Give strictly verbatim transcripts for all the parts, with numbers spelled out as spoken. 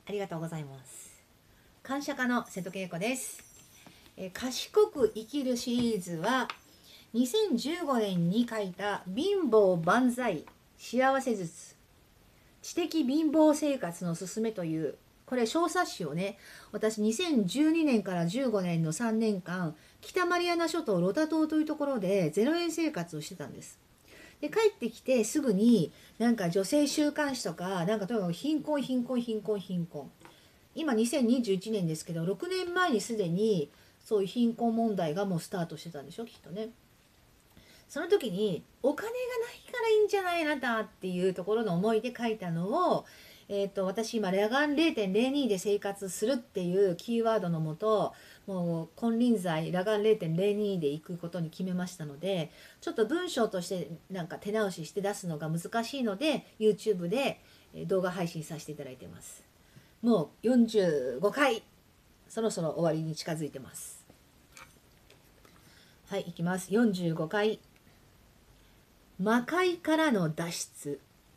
ありがとうございます。感謝家の瀬戸恵子です。えー賢く生きるシリーズはにせんじゅうごねんに書いた貧乏万歳幸せ術知的貧乏生活のすすめというこれ小冊子をね、私にせんじゅうにねんからじゅうごねんのさんねんかん北マリアナ諸島ロタ島というところでゼロえん生活をしてたんです。で帰ってきてすぐになんか女性週刊誌とかなんかとにかく貧困貧困貧困貧困、今にせんにじゅういちねんですけどろくねんまえにすでにそういう貧困問題がもうスタートしてたんでしょきっとね。その時にお金がないからいいんじゃないあなたっていうところの思いで書いたのを、えー、と私今裸眼 れいてんれいに で生活するっていうキーワードのもともう金輪際裸眼 れいてんれいに で行くことに決めましたので、ちょっと文章としてなんか手直しして出すのが難しいので YouTube で動画配信させていただいてます。もうよんじゅうごかい、そろそろ終わりに近づいてます。はい、いきます。よんじゅうごかい、魔界からの脱出。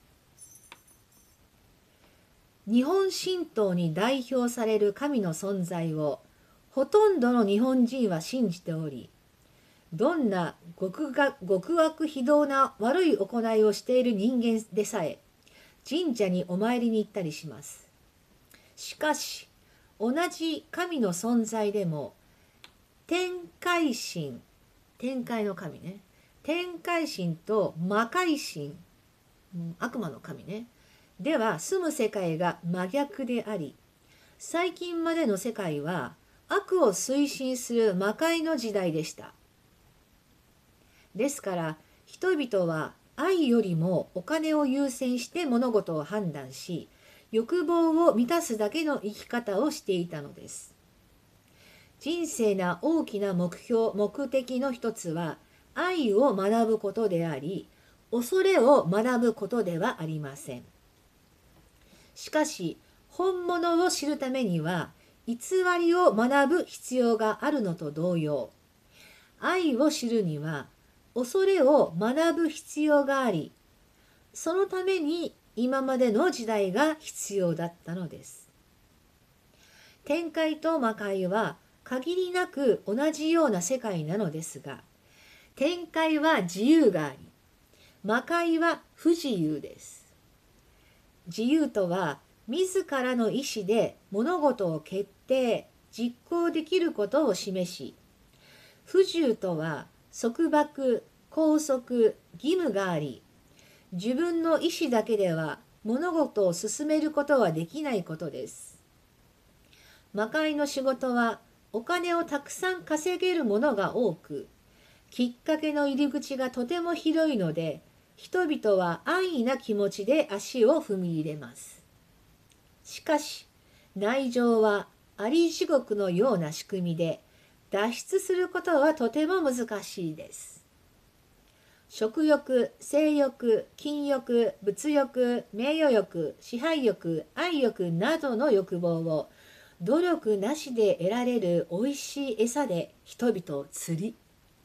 日本神道に代表される神の存在をほとんどの日本人は信じており、どんな極が極悪非道な悪い行いをしている人間でさえ神社にお参りに行ったりします。しかし同じ神の存在でも天界神、天界の神ね、天界神と魔界神、悪魔の神ね、では住む世界が真逆であり、最近までの世界は悪を推進する魔界の時代でした。ですから人々は愛よりもお金を優先して物事を判断し、欲望を満たすだけの生き方をしていたのです。人生の大きな目標、目的の一つは愛を学ぶことであり、恐れを学ぶことではありません。しかし、本物を知るためには偽りを学ぶ必要があるのと同様、愛を知るには恐れを学ぶ必要があり、そのために今までの時代が必要だったのです。天界と魔界は限りなく同じような世界なのですが、天界は自由があり、魔界は不自由です。自由とは自らの意思で物事を決定、実行できることを示し、不自由とは束縛、拘束、義務があり、自分の意思だけでは物事を進めることはできないことです。魔界の仕事はお金をたくさん稼げるものが多く、きっかけの入り口がとても広いので、人々は安易な気持ちで足を踏み入れます。しかし、内情はあり地獄のような仕組みで、脱出することはとても難しいです。食欲、性欲、禁欲、物欲、名誉欲、支配欲、愛欲などの欲望を努力なしで得られるおいしい餌で人々を釣り、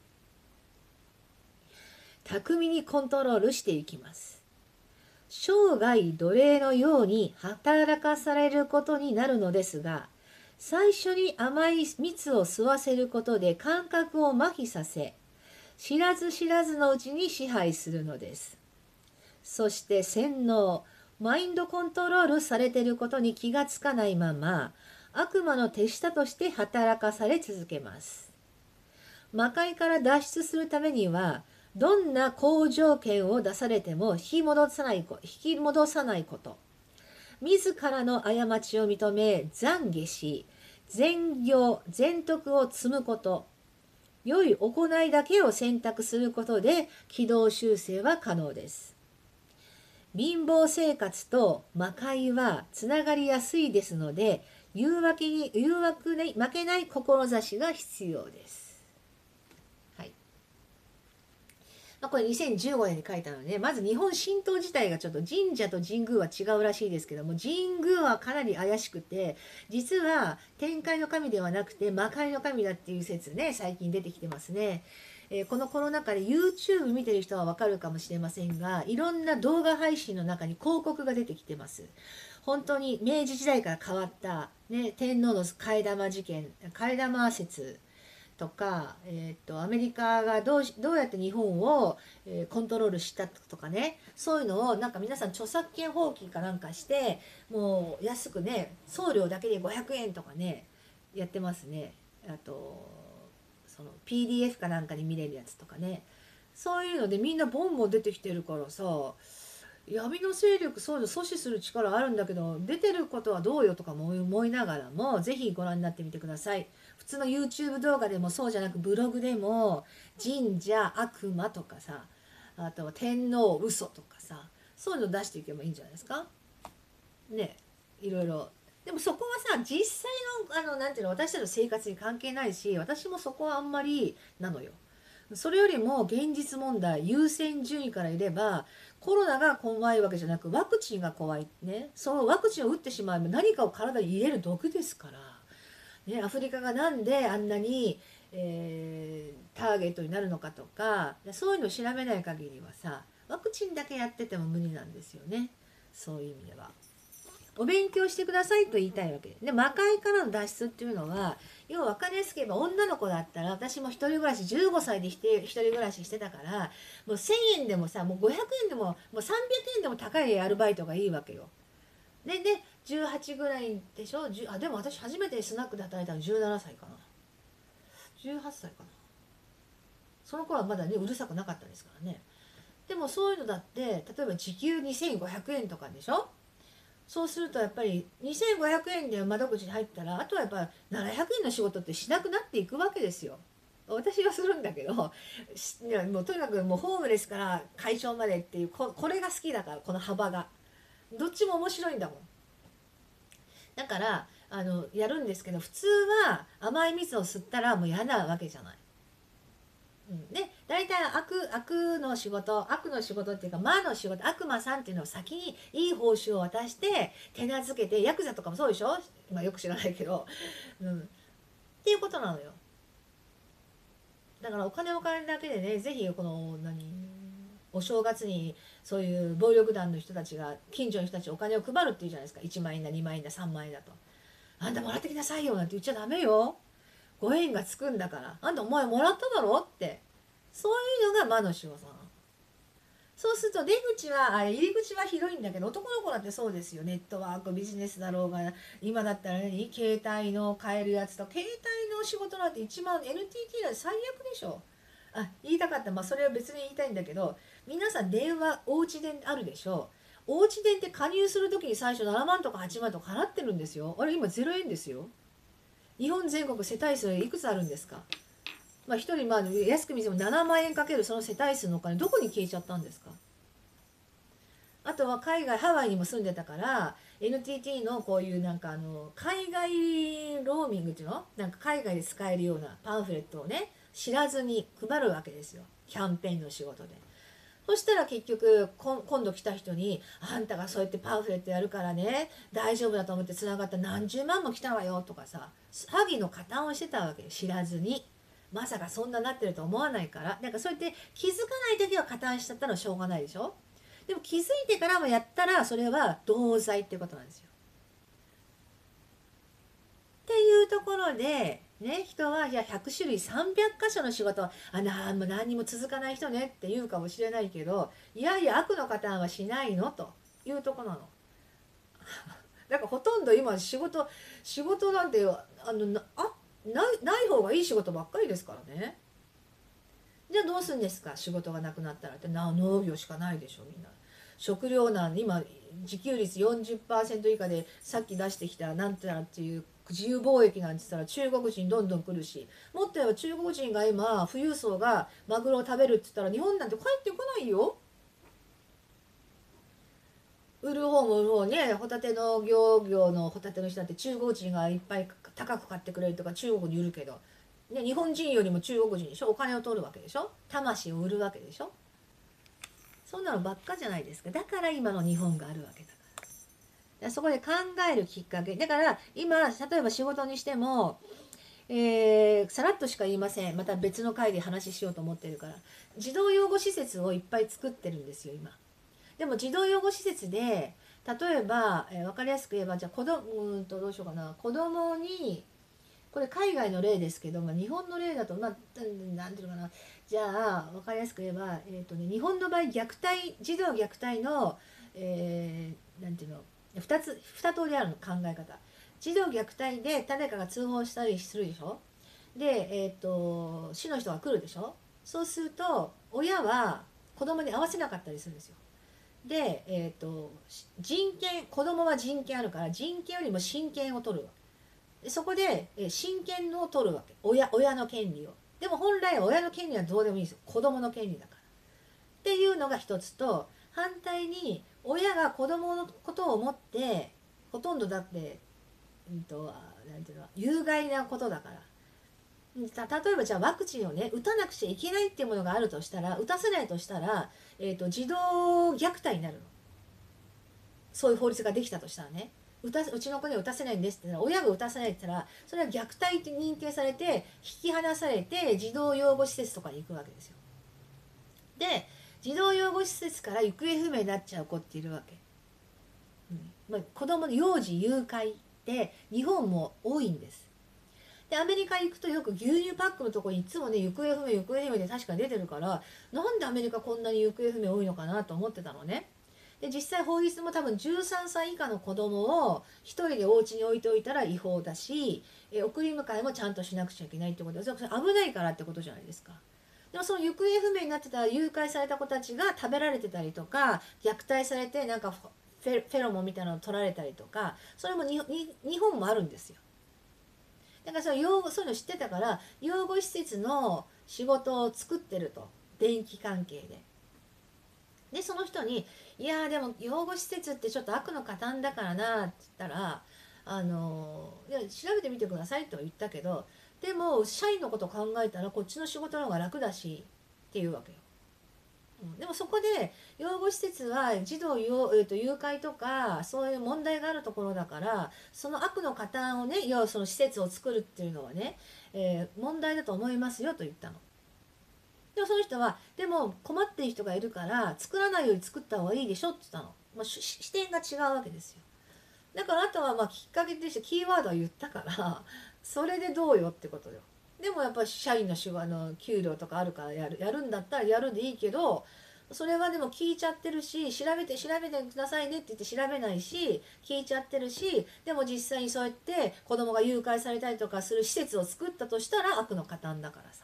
巧みにコントロールしていきます。生涯奴隷のように働かされることになるのですが、最初に甘い蜜を吸わせることで感覚を麻痺させ、知らず知らずのうちに支配するのです。そして洗脳、マインドコントロールされていることに気がつかないまま、悪魔の手下として働かされ続けます。魔界から脱出するためには、どんな好条件を出されても引き戻さないこ、引き戻さないこと。自らの過ちを認め懺悔し、善行、善徳を積むこと。良い行いだけを選択することで軌道修正は可能です。貧乏生活と魔界はつながりやすいですので、誘惑に誘惑に負けない志が必要です。はい。まあ、これにせんじゅうごねんに書いたので、まず日本神道自体がちょっと神社と神宮は違うらしいですけども、神宮はかなり怪しくて、実は天界の神ではなくて魔界の神だっていう説ね、最近出てきてますね。 えーこのコロナ禍で YouTube 見てる人はわかるかもしれませんが、いろんな動画配信の中に広告が出てきてます。本当に明治時代から変わった、ね、天皇の替え玉事件、替え玉説とか、えー、とアメリカがどうしどうやって日本を、えーコントロールしたとかね、そういうのをなんか皆さん著作権放棄かなんかして、もう安くね、送料だけでごひゃくえんとかねやってますね。あとその ピーディーエフ かなんかに見れるやつとかね、そういうのでみんなボンボン出てきてるからさ、闇の勢力そういうの阻止する力あるんだけど、出てることはどうよとかも思いながらも、ぜひご覧になってみてください。普通の YouTube 動画でもそうじゃなく、ブログでも神社悪魔とかさ、あとは天皇嘘とかさ、そういうの出していけばいいんじゃないですかね。いろいろ。でもそこはさ、実際のあのなんていうの、私たちの生活に関係ないし、私もそこはあんまりなのよ。それよりも現実問題、優先順位から言えば、コロナが怖いわけじゃなく、ワクチンが怖いね。そのワクチンを打ってしまえば何かを体に入れる毒ですから、ね、アフリカがなんであんなに、えーターゲットになるのかとか、そういうのを調べない限りはさ、ワクチンだけやってても無理なんですよね。そういう意味では。お勉強してくださいと言いたいわけで、魔界からの脱出っていうのは、要は分かりやすく言えば、女の子だったら、私も一人暮らしじゅうごさいでして一人暮らししてたから、もうせんえんでもさ、もうごひゃくえんでももうさんびゃくえんでも高いアルバイトがいいわけよ。ででじゅうはちぐらいでしょ。あでも私初めてスナックで働いたのじゅうななさいかな、じゅうはっさいかな。その頃はまだねうるさくなかったですからね。でもそういうのだって、例えば時給にせんごひゃくえんとかでしょ。そうするとやっぱりにせんごひゃくえんで窓口に入ったら、あとはやっぱななひゃくえんの仕事ってしなくなっていくわけですよ。私はするんだけど、いやもうとにかくもうホームレスから会長までっていう、ここれが好きだから、この幅がどっちも面白いんだもん。だからあのやるんですけど、普通は甘い蜜を吸ったらもう嫌なわけじゃない。うん、で大体悪悪の仕事、悪の仕事っていうか魔の仕事、悪魔さんっていうのを先にいい報酬を渡して手なずけて、ヤクザとかもそうでしょ、まあ、よく知らないけど、うん、っていうことなのよ。だからお金お金だけでね、ぜひこの何お正月にそういう暴力団の人たちが近所の人たちお金を配るっていうじゃないですか。いちまん円だにまん円ださんまん円だと、あんたもらってきなさいよなんて言っちゃダメよ。ご縁がつくんだから、あんたお前もらっただろって、そういうのが魔の仕業なの。そうすると出口はあれ入り口は広いんだけど、男の子だってそうですよ。ネットワークビジネスだろうが、今だったら何携帯の買えるやつと、携帯の仕事なんて一番 エヌティーティー なんて最悪でしょ。あ言いたかった、まあそれは別に言いたいんだけど、皆さん電話おうち電あるでしょ。おうち電って加入する時に最初ななまんとかはちまんとか払ってるんですよ。あれ今ゼロえんですよ。日本全国世帯数いくつあるんですか。まあ、ひとりまあ安く見てもななまん円かけるその世帯数のお金どこに消えちゃったんですか。あとは海外ハワイにも住んでたから エヌティーティー のこういうなんかあの海外ローミングっていうのなんか海外で使えるようなパンフレットをね知らずに配るわけですよ、キャンペーンの仕事で。そしたら結局こ今度来た人に「あんたがそうやってパンフレットやるからね大丈夫だと思ってつながった何十万も来たわよ」とかさ、詐欺の加担をしてたわけよ、知らずに。まさかそんななってると思わないから。なんかそうやって気づかない時は加担しちゃったのはしょうがないでしょ。でも気づいてからもやったらそれは同罪っていうことなんですよ。っていうところでね、人はじゃあひゃくしゅるいさんびゃくかしょの仕事はあなもう何にも続かない人ねって言うかもしれないけど、いやいや悪の加担はしないのというところなの。だからほとんど今仕事仕事なんてあのなあないない方がいい仕事ばっかりですからね。じゃあどうするんですか、仕事がなくなったらって。な農業しかないでしょみんな。食糧難、今自給率よんじゅっパーセント以下で、さっき出してきたなんてなっていう自由貿易なんて言ったら中国人どんどん来るし、もっと言えば中国人が今富裕層がマグロを食べるって言ったら日本なんて帰ってこないよ。売る方も売る方ね、ホタテの漁業のホタテの人だって中国人がいっぱい高く買ってくれるとか中国に売るけど、ね、日本人よりも中国人でしょ、お金を取るわけでしょ、魂を売るわけでしょ。そんなのばっかじゃないですか。だから今の日本があるわけだから。だからそこで考えるきっかけだから、今例えば仕事にしてもえー、さらっとしか言いません。また別の回で話しようと思ってるから。児童養護施設をいっぱい作ってるんですよ今。でも児童養護施設で例えば、えー、分かりやすく言えばじゃあ子供うんとどうしようかな、子供にこれ海外の例ですけど、まあ、日本の例だとまあなんていうのかな、じゃあ分かりやすく言えば、えーとね、日本の場合虐待児童虐待の、えー、なんていうのふたつふた通りあるの考え方。児童虐待で誰かが通報したりするでしょ。で、えーと市の人が来るでしょ。そうすると親は子供に合わせなかったりするんですよ。で、えーと人権、子供は人権あるから人権よりも親権を取るわ。でそこで、えー親権を取るわけ、親親の権利を。でも本来親の権利はどうでもいいんですよ、子供の権利だからっていうのが一つと、反対に親が子供のことを思ってほとんどだって、うんと、なんていうの有害なことだから、た例えばじゃあワクチンをね打たなくちゃいけないっていうものがあるとしたら、打たせないとしたら、えー、と児童虐待になるの。そういう法律ができたとしたらね、うたうちの子には打たせないんですって言ったら、親が打たせないって言ったらそれは虐待って認定されて引き離されて児童養護施設とかに行くわけですよ。で児童養護施設から行方不明になっちゃう子っているわけ、うんまあ、子供の幼児誘拐って日本も多いんです。でアメリカ行くとよく牛乳パックのとこにいつもね行方不明行方不明で確かに出てるから、なんでアメリカこんなに行方不明多いのかなと思ってたのね。で実際法律も多分じゅうさんさい以下の子供を一人でお家に置いておいたら違法だし、え送り迎えもちゃんとしなくちゃいけないってことで、それ危ないからってことじゃないですか。でもその行方不明になってた誘拐された子たちが食べられてたりとか、虐待されてなんかフェフェロモンみたいなのを取られたりとか、それもにに日本もあるんですよ。だからその養護そういうの知ってたから、養護施設の仕事を作ってると、電気関係で。でその人に「いやでも養護施設ってちょっと悪の加担だからな」って言ったら「あのいや調べてみてください」とは言ったけど、でも社員のこと考えたらこっちの仕事の方が楽だしっていうわけよ。うん、でもそこで養護施設は児童誘,、えー、と誘拐とかそういう問題があるところだから、その悪の加担をね、要はその施設を作るっていうのはね、えー問題だと思いますよと言ったの。でもその人は「でも困っている人がいるから作らないより作った方がいいでしょ」って言ったの。まあ、視点が違うわけですよ。だからあとはまあきっかけとしてキーワードは言ったからそれでどうよってことよ。でもやっぱり社員の仕事の給料とかあるからやるやるんだったらやるでいいけど、それはでも聞いちゃってるし、調べて調べてくださいねって言って調べないし聞いちゃってるし、でも実際にそうやって子供が誘拐されたりとかする施設を作ったとしたら悪の加担だからさ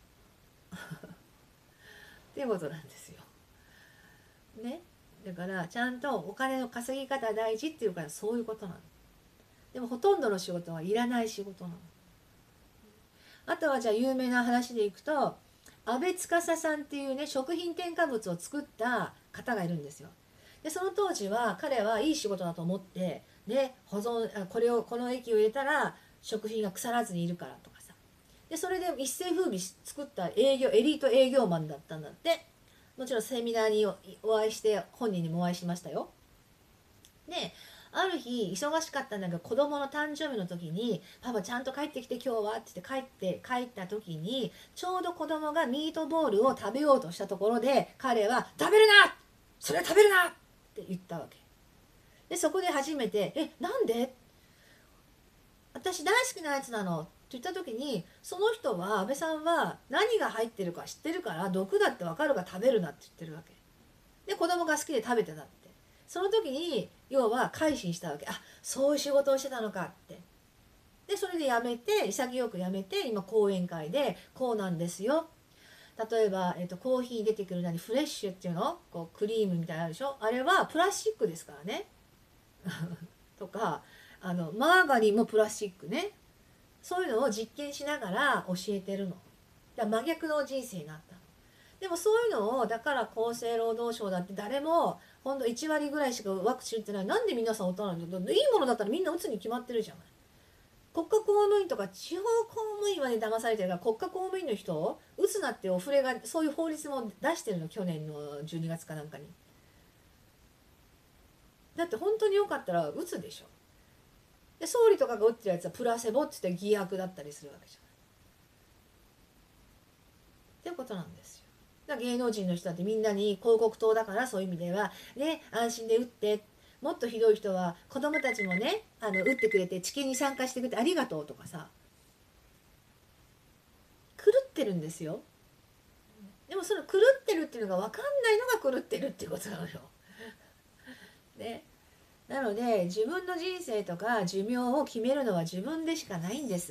っていうことなんですよ。ね。だからちゃんとお金の稼ぎ方大事っていうからそういうことなの。でもほとんどの仕事はいらない仕事なの。あとはじゃあ有名な話でいくと、安倍司さんっていうね食品添加物を作った方がいるんですよ。でその当時は彼はいい仕事だと思ってで保存これをこの液を入れたら食品が腐らずにいるからとかさ、でそれで一世風靡作った営業エリート営業マンだったんだって。もちろんセミナーにお会いして本人にもお会いしましたよ。である日忙しかったんだけど子供の誕生日の時に「パパちゃんと帰ってきて今日は」って言って帰って帰った時にちょうど子供がミートボールを食べようとしたところで彼は「食べるな、それは食べるな」って言ったわけで、そこで初めて「えなんで、私大好きなやつなの」って言った時に、その人は安倍さんは何が入ってるか知ってるから毒だって分かるから食べるなって言ってるわけで、子供が好きで食べてたって。その時に要は改心したわけ。あ、そういう仕事をしてたのかって。でそれで辞めて、潔く辞めて今講演会でこうなんですよ、例えば、えー、とコーヒーに出てくる何フレッシュっていうのこうクリームみたいなのあるでしょ、あれはプラスチックですからねとかあのマーガリンもプラスチックね、そういうのを実験しながら教えてるの。だから真逆の人生になったの。でもそういうのをだから厚生労働省だって誰もほんといち割ぐらいしかワクチン打ってない。なんで皆さん打たないの？いいものだったらみんな打つに決まってるじゃない。国家公務員とか地方公務員まで騙されてるから、国家公務員の人を打つなってお触れがそういう法律も出してるの、去年のじゅうにがつかなんかに。だって本当によかったら打つでしょ。 で総理とかが打ってるやつはプラセボって言って偽薬だったりするわけじゃない。っていうことなんですよ。だから芸能人の人だってみんなに広告塔だから、そういう意味ではね、安心で打って、もっとひどい人は子供たちもね、あの打ってくれて治験に参加してくれてありがとうとかさ、狂ってるんですよ。でもその狂ってるっていうのが分かんないのが狂ってるっていうことなのよ。ね、なので自分の人生とか寿命を決めるのは自分でしかないんです。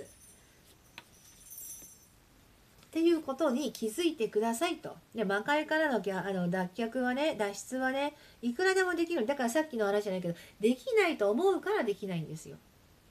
っていうことに気づいてくださいと。で、魔界からのあの脱却はね、脱出はね、いくらでもできる。だからさっきの話じゃないけど、できないと思うからできないんですよ。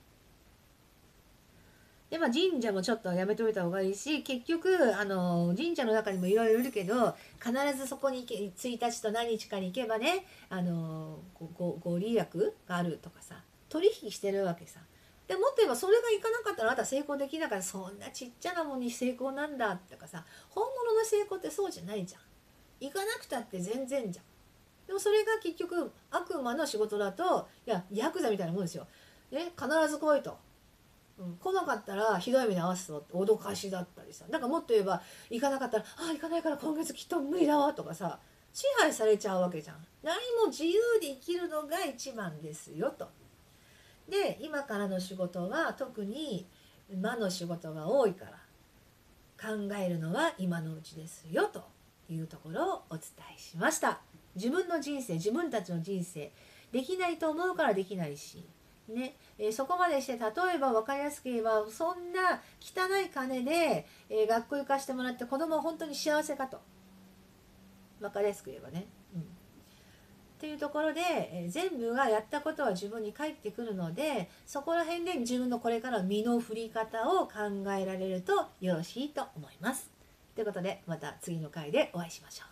で、まあ神社もちょっとやめておいた方がいいし、結局、あの、神社の中にもいろいろいるけど、必ずそこに行け、ついたちと何日かに行けばね、あの、ご、ご利益があるとかさ、取引してるわけさ。でもっと言えばそれがいかなかったらあなた成功できなかったら、そんなちっちゃなものに成功なんだとかさ、本物の成功ってそうじゃないじゃん。行かなくたって全然じゃん。でもそれが結局悪魔の仕事だと、いやヤクザみたいなもんですよ。ね、必ず来いと。うん、来なかったらひどい目に遭わすぞって脅かしだったりさ、だからもっと言えば行かなかったら「ああ行かないから今月きっと無理だわ」とかさ、支配されちゃうわけじゃん。何も自由で生きるのが一番ですよと。で今からの仕事は特に魔の仕事が多いから考えるのは今のうちですよというところをお伝えしました。自分の人生、自分たちの人生できないと思うからできないしね、えー、そこまでして例えば分かりやすく言えばそんな汚い金で、えー、学校行かしてもらって子供は本当に幸せかと分かりやすく言えばね、うん、っていうところで、えー、全部がやったことは自分に返ってくるので、そこら辺で自分のこれからの身の振り方を考えられるとよろしいと思います。ということでまた次の回でお会いしましょう。